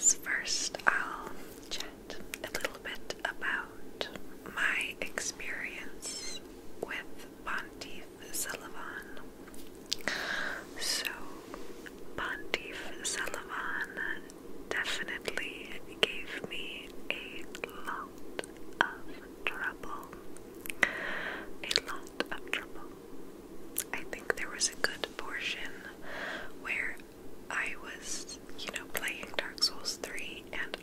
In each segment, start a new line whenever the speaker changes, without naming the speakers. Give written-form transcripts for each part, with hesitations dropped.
guess first I'll chat a little bit about my experience with Pontiff Sulyvahn. So, Pontiff Sulyvahn definitely gave me a lot of trouble. A lot of trouble. I think there was a good portion where I was, playing Dark Souls 3 and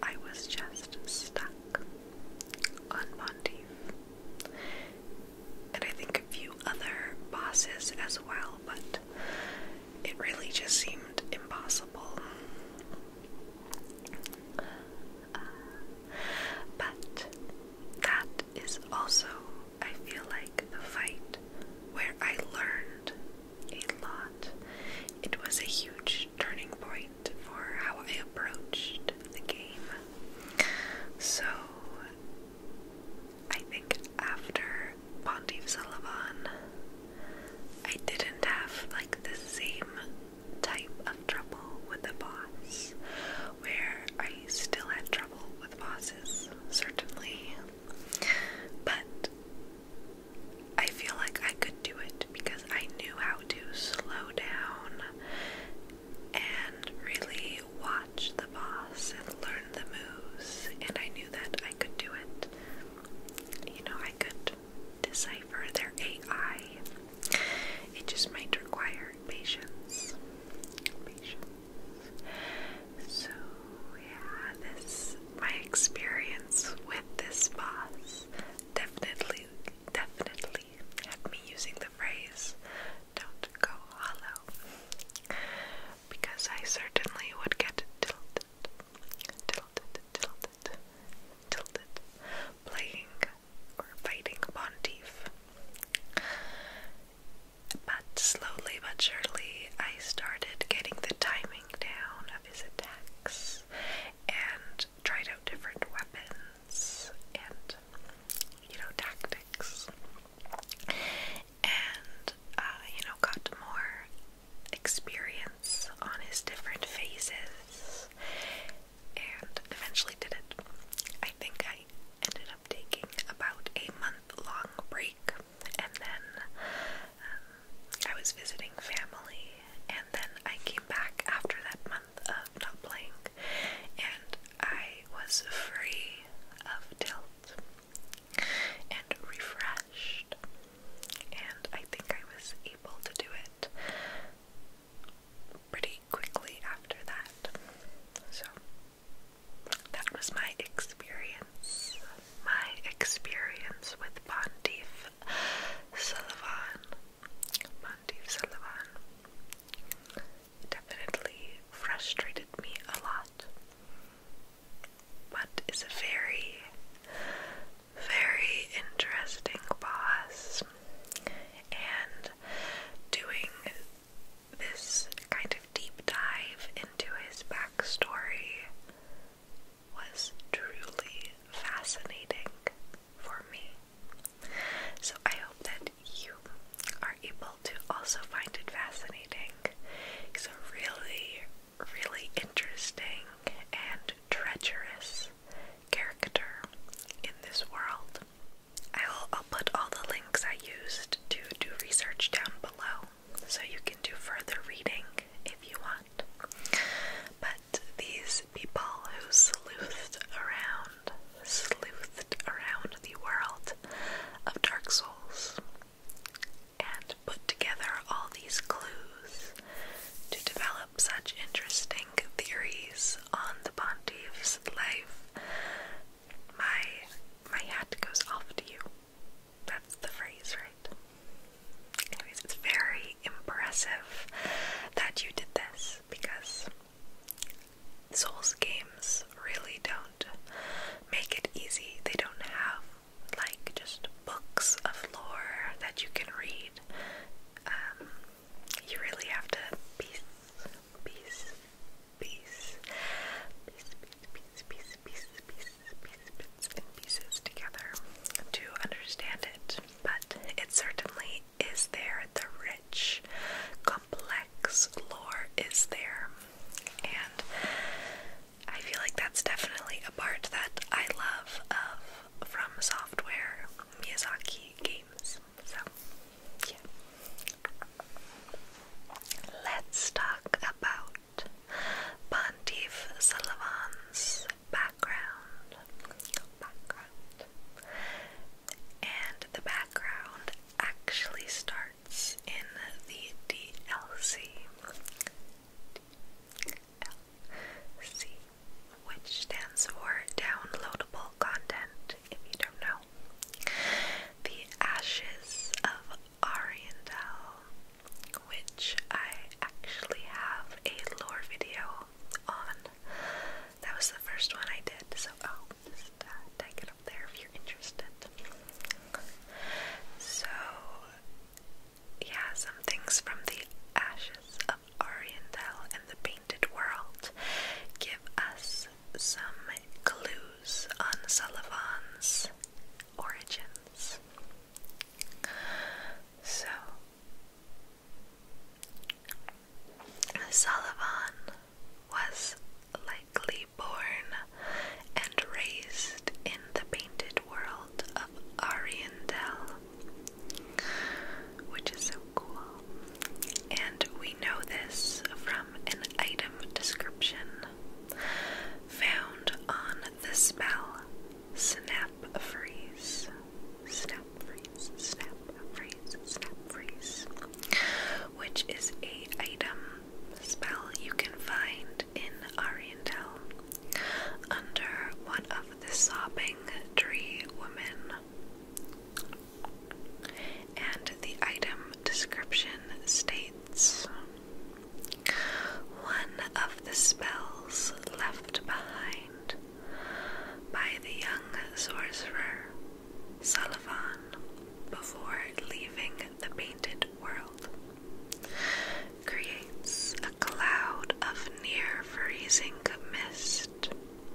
rising mist.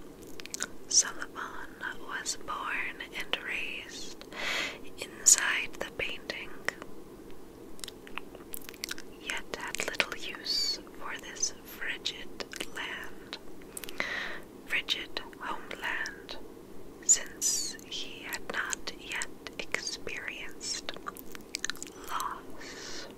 Sulyvahn was born and raised inside the painting, yet had little use for this frigid land, frigid homeland, since he had not yet experienced loss.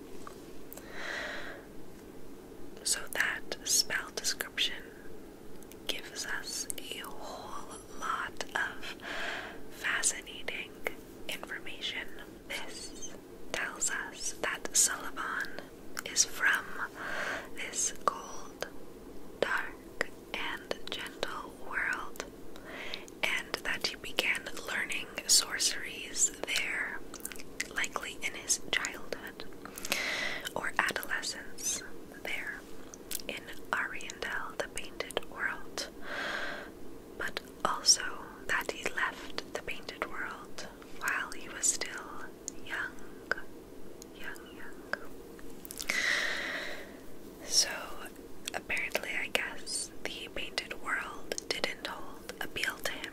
So that spell description gives us a whole lot of fascinating information. This tells us that Sulyvahn is from this cold, dark, and gentle world, and that he began learning sorceries there, likely in his childhood or adolescence there in Ariandel, the Painted World, but also that he left the Painted World while he was still young. So, apparently, I guess, the Painted World didn't hold appeal to him.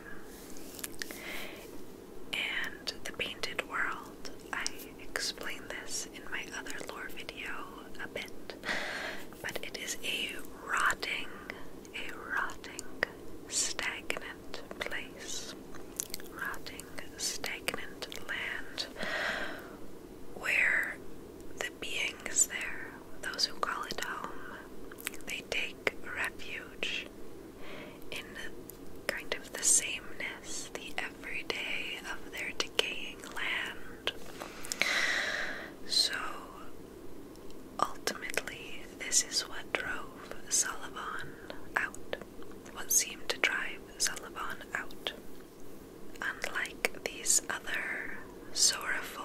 And the Painted World, I explained this in my other lore video a bit, but it is a rotting, stagnant place, rotting, stagnant land, where the beings there, those who call it home, they take refuge in kind of the sameness, the everyday of their decaying land. So, ultimately, this is what drove Sulyvahn out, what seemed to drive Sulyvahn out. Unlike these other sorrowful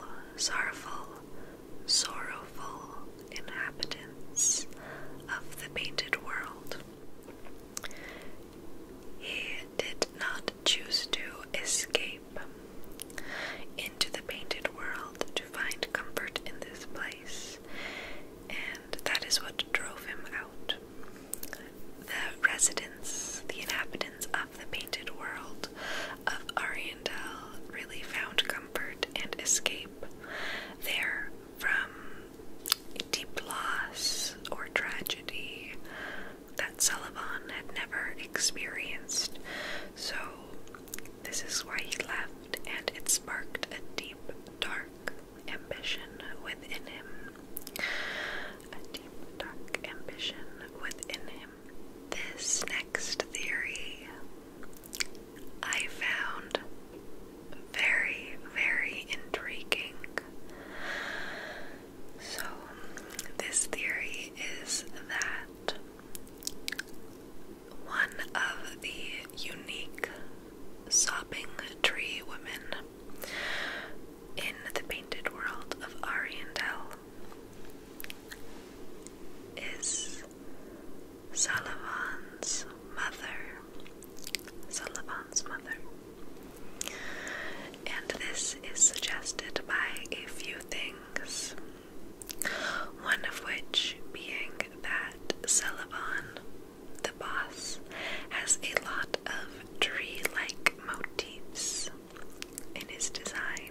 inhabitants of the Painted World, he did not choose to escape into the Painted World to find comfort in this place, and that is what drove him out. The residents, the inhabitants of the Painted World of Ariandel really found comfort and escape there from deep loss or tragedy that Sulyvahn had never experienced. So this is why he left, and it sparked a deep, dark ambition within him. A deep, dark ambition within him. This next theory I found very, very intriguing. So, this theory is that one of the unique sobbing tree women in the Painted World of Ariandel is Sulyvahn's mother. And this is suggested by a few things. One of which being that Sulyvahn, the boss, has a lot of tree-like motifs in his design.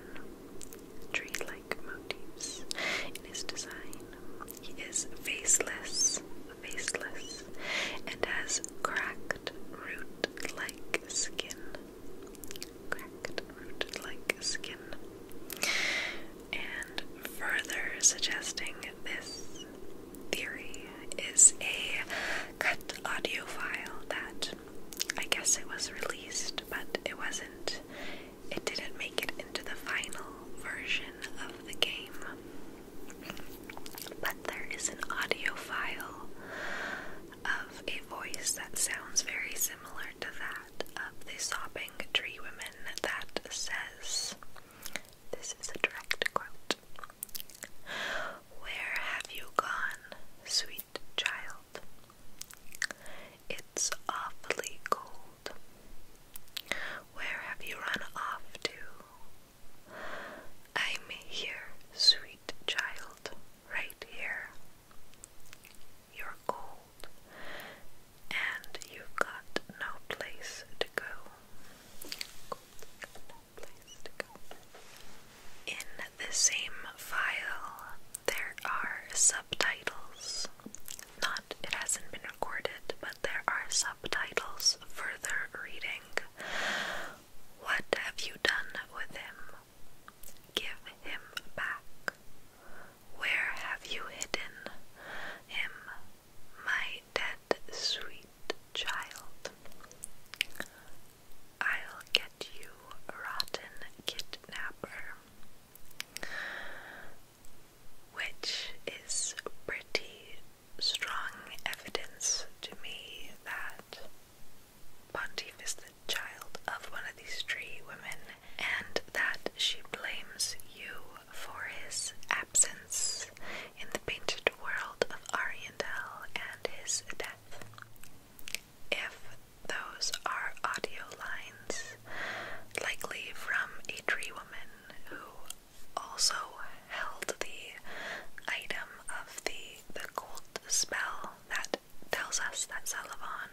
He is faceless, and has cracked root-like skin. And further suggesting this theory is a cut audio file that I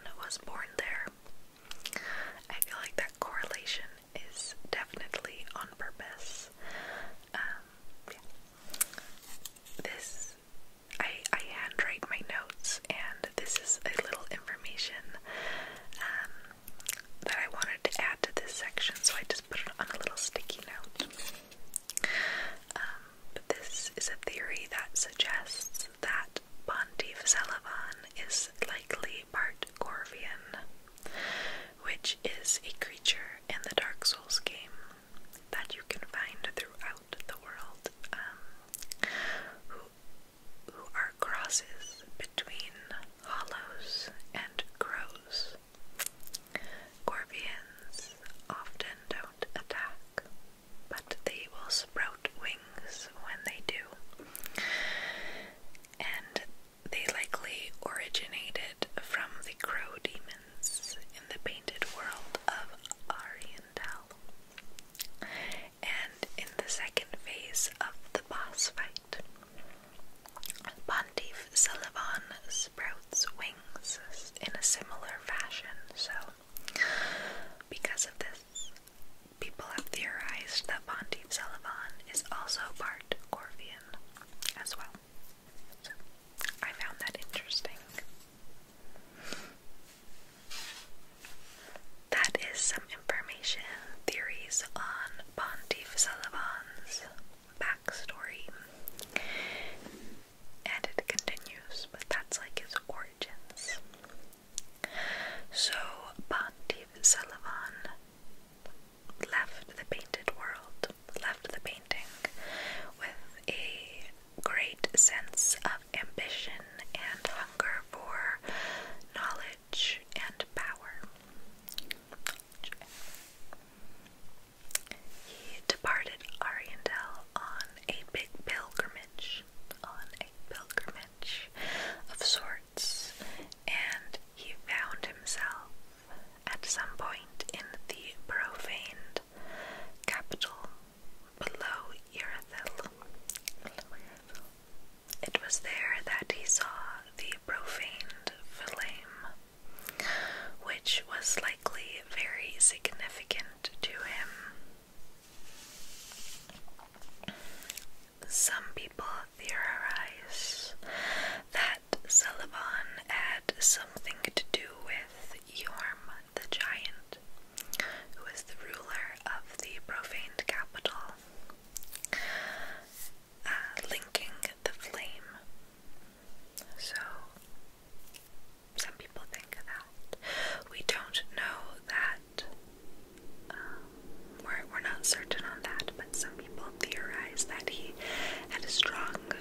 was born there. I feel like that correlation is definitely on purpose. Yeah. This, I handwrite my notes, and this is a little information that I wanted to add to this section, so I just put it on a little sticky note. But this is a theory that suggests that Pontiff Sulyvahn is likely part Corvian, which is a creature in the Dark Souls game that you can find throughout the world, who are crosses between hollows and crows. Corvians often don't attack, but they will sprout wings when they do. And they likely originated from the crow demons in the Painted World of Ariandel. And in the second phase of the boss fight, Pontiff Sulyvahn sprouts wings in a similar fashion, so because of this, people have theorized that Pontiff Sulyvahn is also part Corvian as well. So I found that interesting. That is some information, theories on Pontiff Sulyvahn's backstory. And it continues, but that's like his origins. So, Pontiff Sulyvahn left the painted world, left the painting, with a great sense of ambition and hunger for knowledge and power. He departed Ariandel on a big pilgrimage, of sorts, and he found himself at some point in the Profaned Capital below Irithyll. It was there that he saw the Profaned Flame, which was likely very significant to him. Some people theorize that Sulyvahn had something to do with Yorm the Giant, who is the ruler of the Profaned Capital, linking the flame. So, some people think that. We don't know that. We're not certain on that, but some people theorize that he had a strong,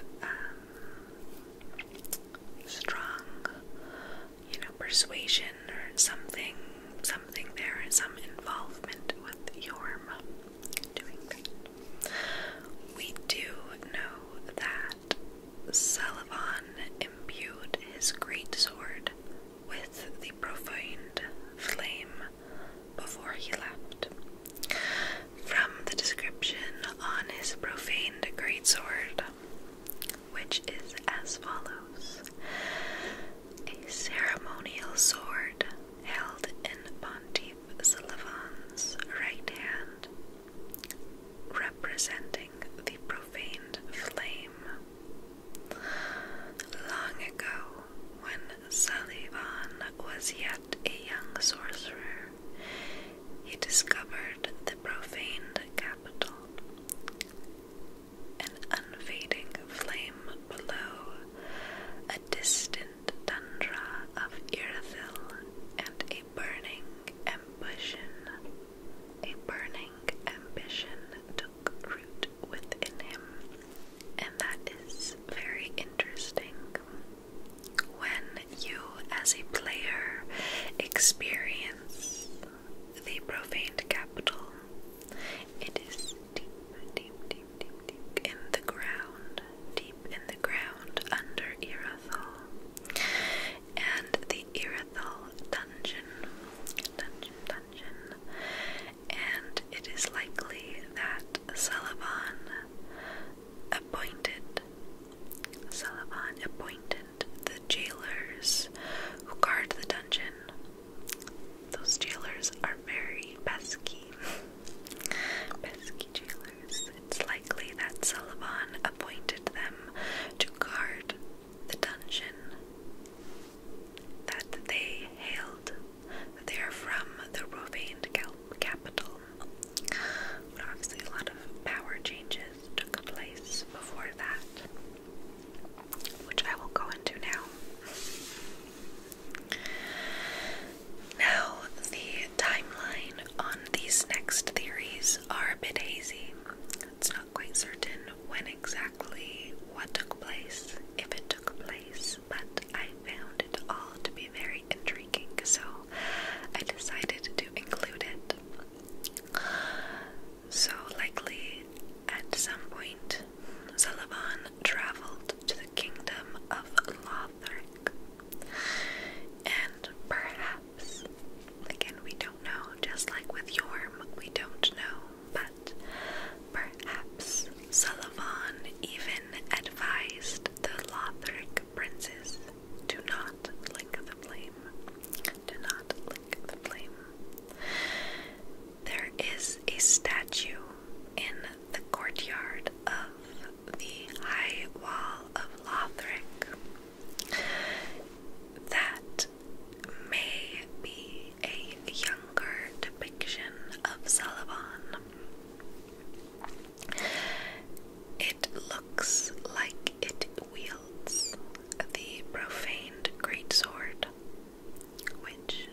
persuasion or something there, some involvement with Yorm doing that. We do know that Sulyvahn imbued his greatsword with the Profaned Flame before he left. From the description on his profaned greatsword, which is as follows: a ceremonial sword held in Pontiff Sulyvahn's right hand, representing the Profaned Flame. Long ago, when Sulyvahn was yet a young sorcerer, he discovered the Profaned Capital, an unfading flame below, a distant tundra of Irithyll, and a burning ambition. A burning ambition took root within him, and that is very interesting. When you, as a player, experience the Profaned Capital, it is deep in the ground, under Irithyll, and the Irithyll dungeon, and it is likely that Sulyvahn appointed the jailers who guard the dungeon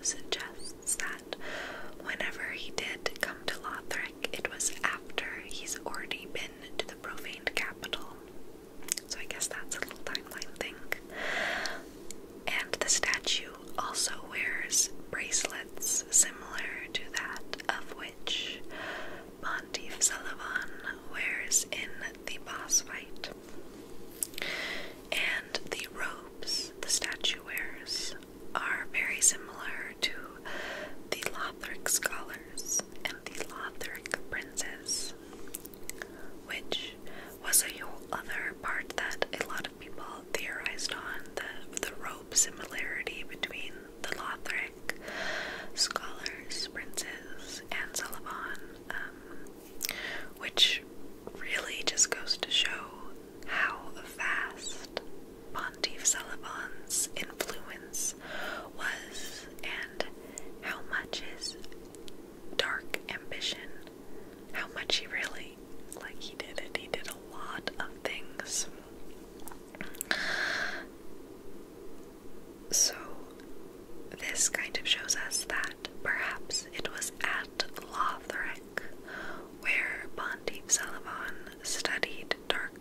suggests that whenever he did come to Lothric, it was after he's already been to the Profaned Capital. So I guess that's a little timeline thing. And the statue also wears bracelets similar to that of which Pontiff Sulyvahn wears in the boss fight. And the robes the statue wears are very similar to the Lothric scholars and the Lothric princes, which was a whole other part that a lot of people theorized on, the robe similarity between the Lothric scholars, princes, and Sulyvahn, which really just goes to show how vast Pontiff Sulyvahn's influence was and how much his dark ambition, how much he really, he did it. He did a lot of things. So, this kind of shows us that perhaps it was at Lothric where Pontiff Sulyvahn studied dark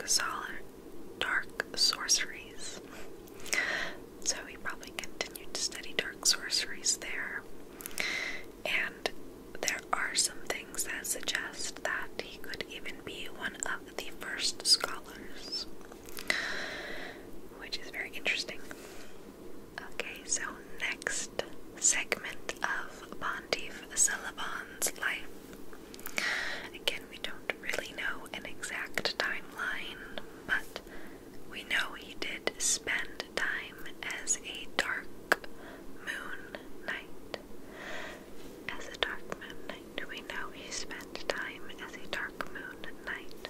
sorceries. So he probably continued to study dark sorceries there. And there are some things that suggest that he could even be one of the first scholars, which is very interesting. Okay, so next segment of Pontiff Sulyvahn's life. Again, we don't really know an exact timeline, but we know he did spend time as a dark moon knight. As a dark moon knight, we know he spent time as a dark moon knight.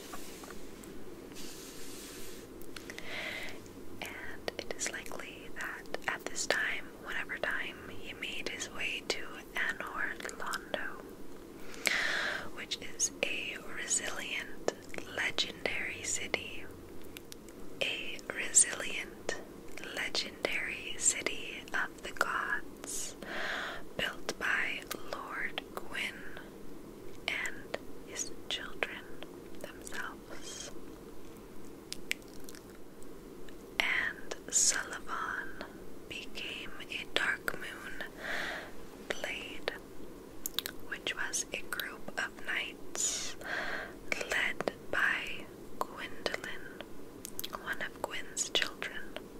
And it is likely that at this time, whatever time, he made his way to Anor Londo, which is a resilient, legendary city. A resilient, legendary city of the gods, built by Lord Gwyn and his children themselves. And Sulyvahn became a dark moon blade, which was a group of knights led by Gwendolyn, one of Gwyn's children.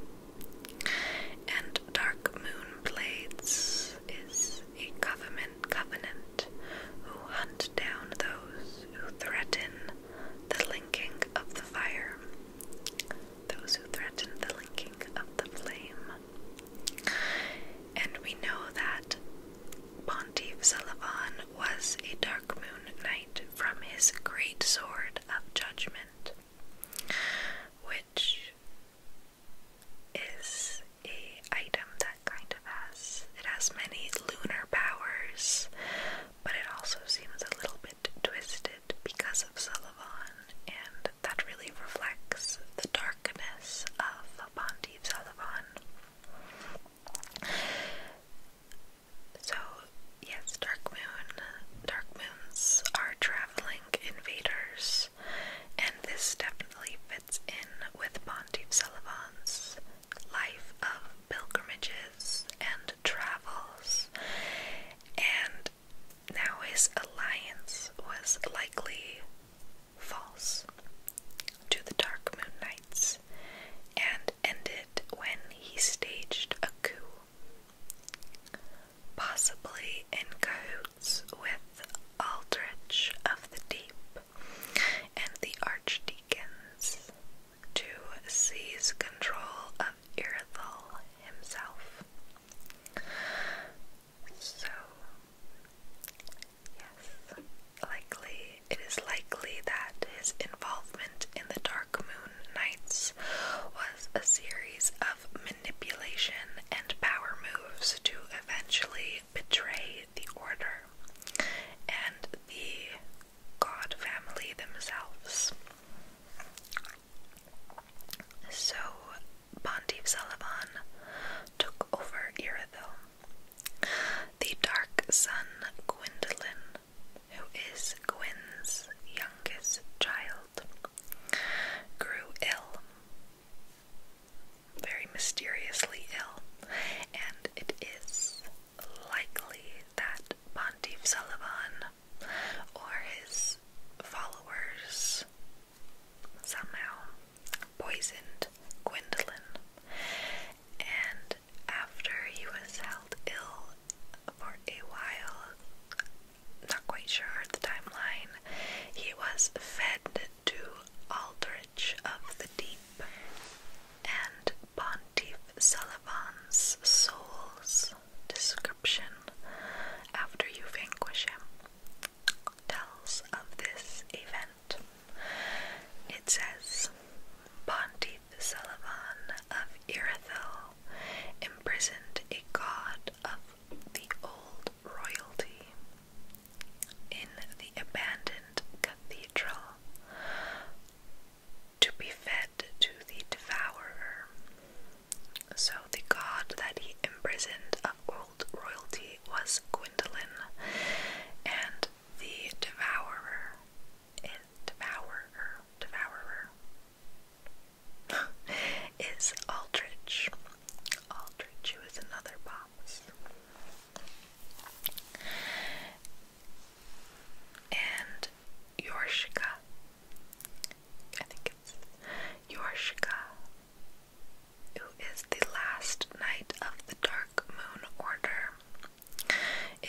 And dark moon blades is a covenant who hunt down those who threaten the linking of the fire, those who threaten the linking of the flame. And we know that Pontiff Sulyvahn was a dark moon knight from his great sword of judgment, which is a item that kind of has many lunar powers, but it also seems a little bit twisted because of Sulyvahn, and that really reflects the darkness of Pontiff Sulyvahn. So, yes, dark moons are traveling invaders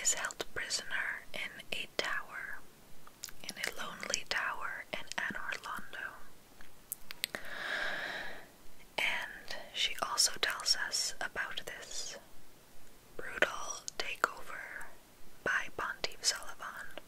is held prisoner in a tower, in a lonely tower in Anor Londo. And she also tells us about this brutal takeover by Pontiff Sulyvahn.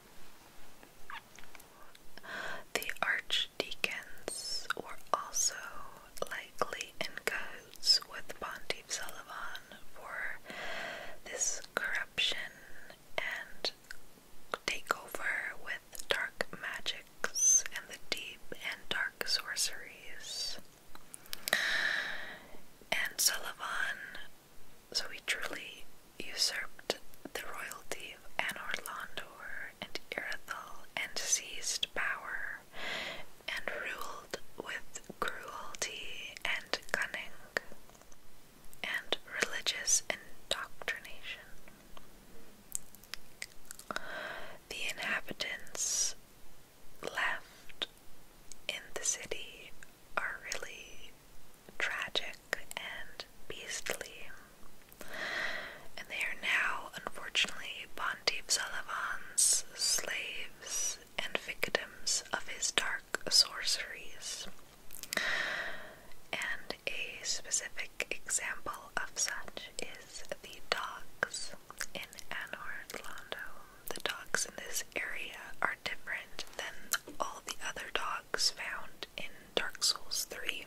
The archdeacons were also likely in cahoots with Pontiff Sulyvahn for this corruption and takeover with dark magics and the deep and dark sorceries. And Sulyvahn, so he truly usurped the royalty of Anor Londo and Ariandel and seized power and ruled with cruelty and cunning and religious indoctrination. The inhabitants left in the city are really tragic and beastly, and they are now, unfortunately, Pontiff Sulyvahn's slaves and victims of his dark sorceries. And a specific example of such is the dogs in Anor Londo. The dogs in this area are different than all the other dogs found in Dark Souls 3.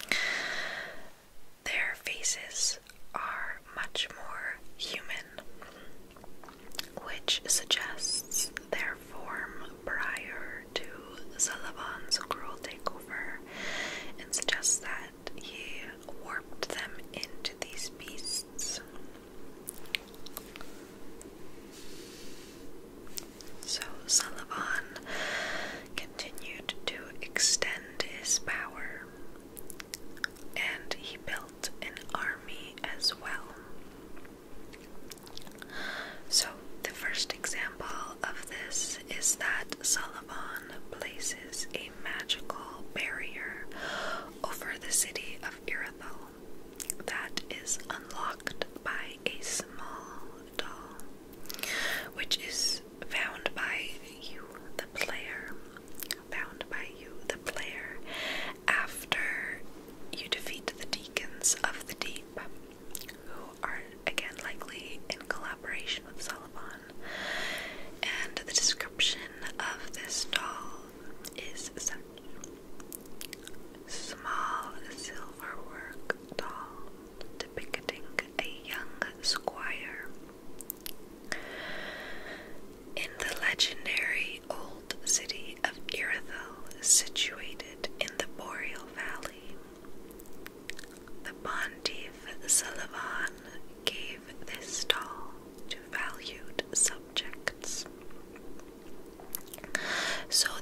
Their faces are much more human, which suggests their form prior to Sulyvahn's cruel takeover, and suggests that he warped them into these beasts. So Sulyvahn continued to extend his power, and he built an army as well. So the first example of this is that Sulyvahn places a magical barrier over the city of Ariandel that is unlocked by a small doll, which is found by you, the player, after you defeat the deacons of the deep, who are again likely in collaboration with Sulyvahn. And the description of this doll is such: small silverwork doll depicting a young squire. In the legendary old city of Ariandel, situated in the Boreal Valley, the Pontiff Sulyvahn gave this doll to valued subjects. So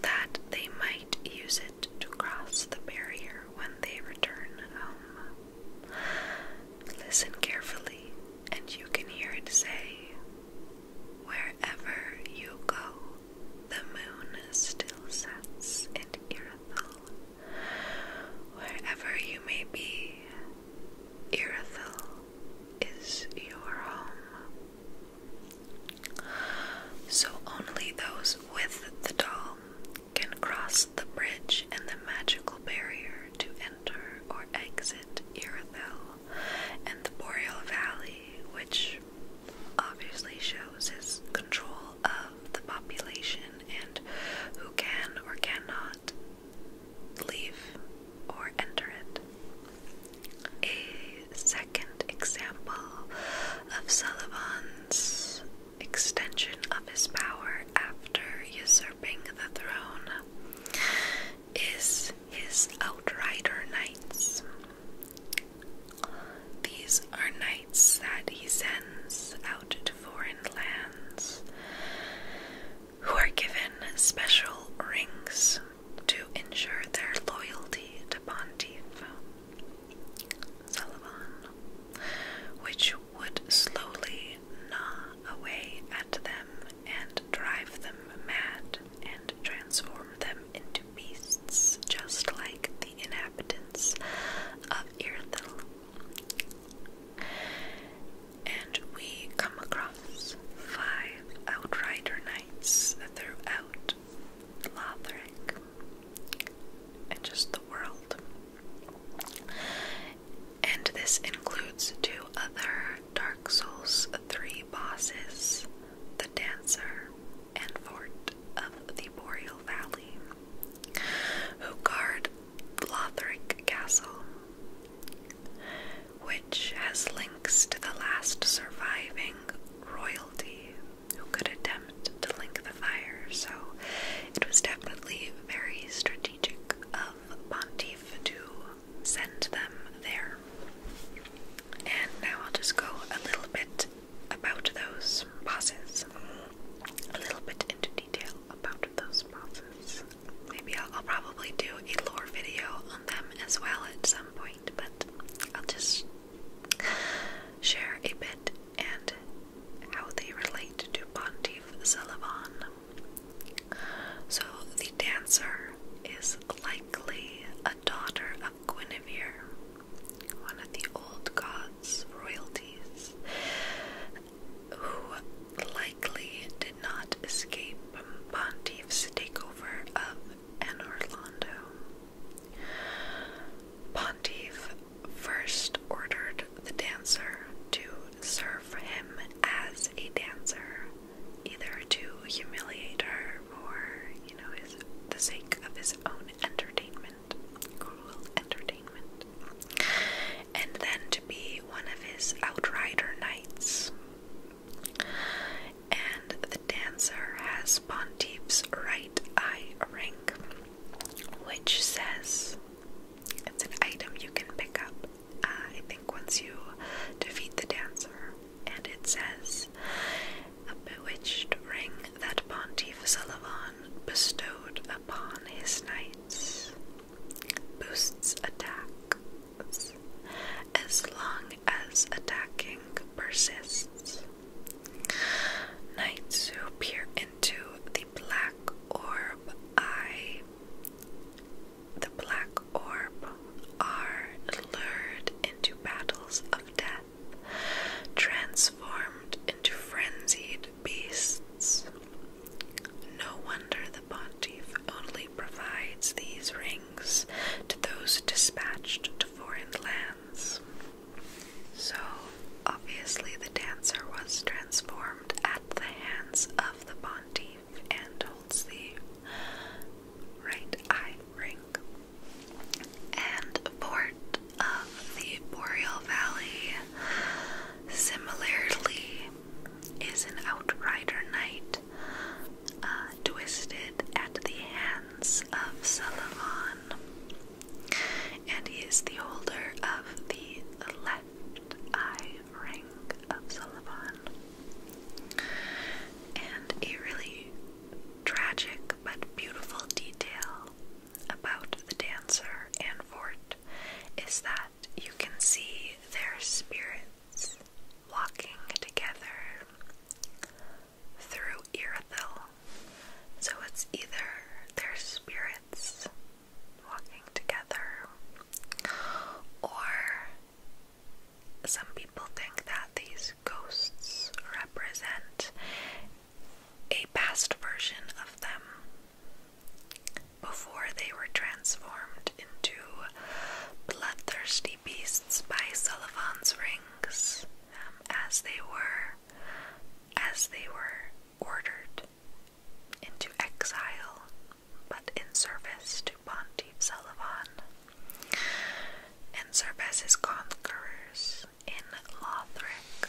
they were ordered into exile, but in service to Pontiff Sulyvahn, and serve as his conquerors in Lothric.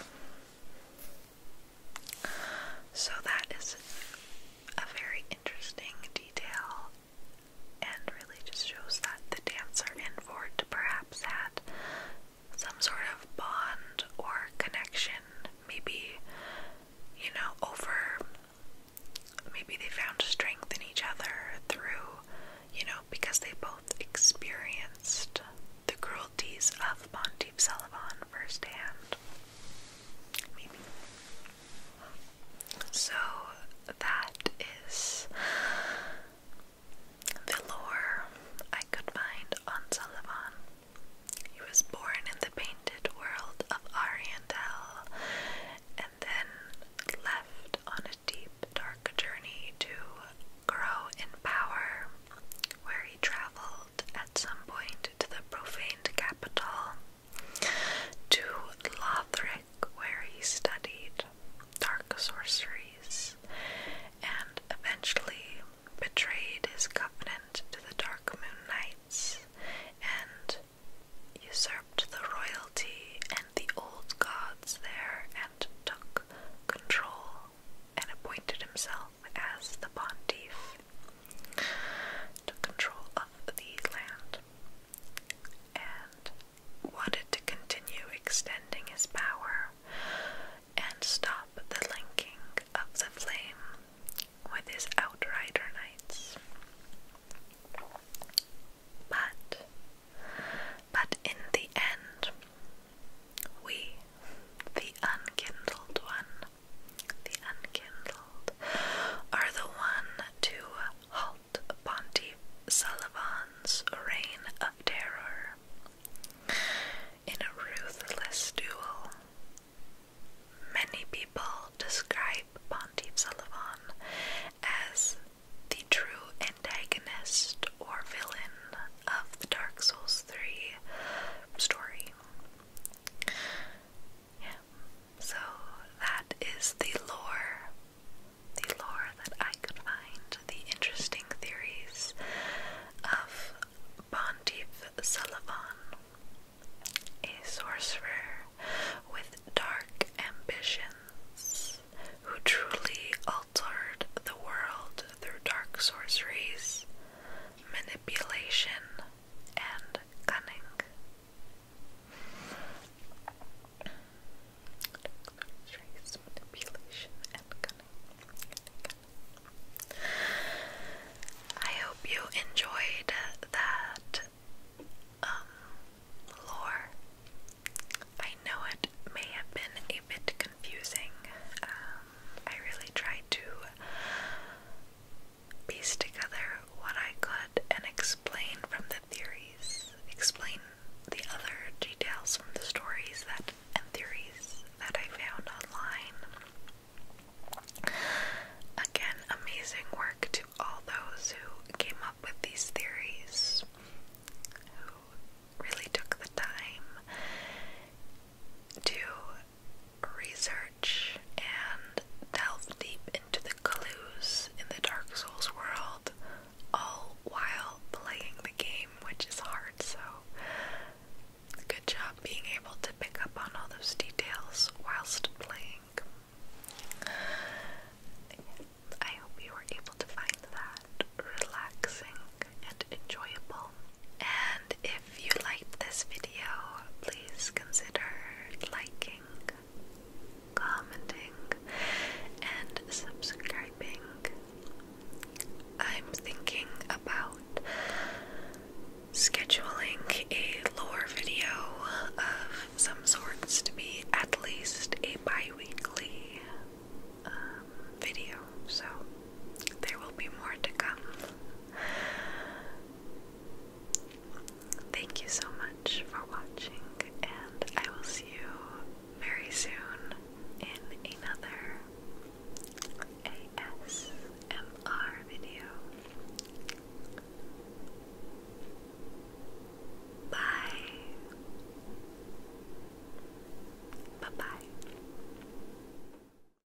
So that is a very interesting detail, and really just shows that the dancer in Fort perhaps had some sort of bond or connection, maybe, maybe they found strength in each other through, because they both experienced the cruelties of Pontiff Sulyvahn firsthand. Maybe. So that is the lore I could find on Sulyvahn. He was born in the Painted World of Ariandel, and then left on a deep, dark journey to grow in power, where he traveled at some point to the Profaned Capital, to Lothric, where he studied dark sorcery.